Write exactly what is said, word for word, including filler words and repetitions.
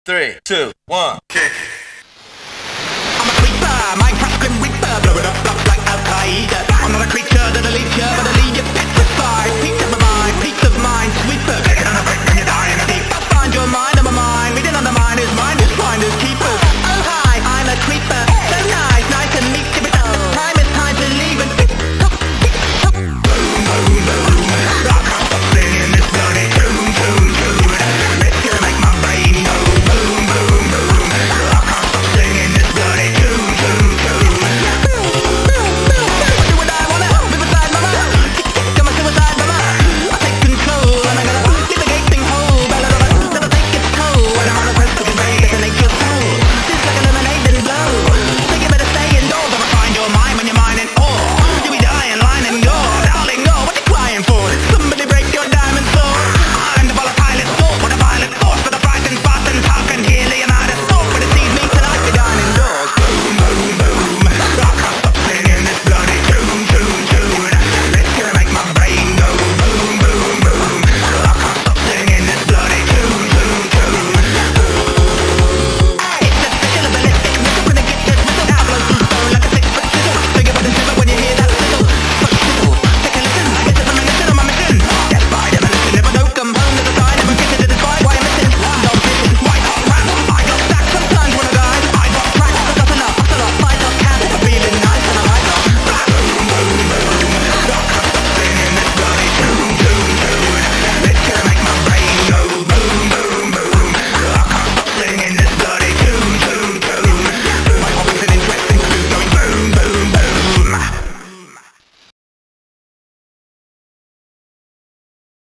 three, two, one. Kick. I'm a creeper, Minecraft Grim Reaper, blow it up, up like Al Qaeda. I'm not a creature that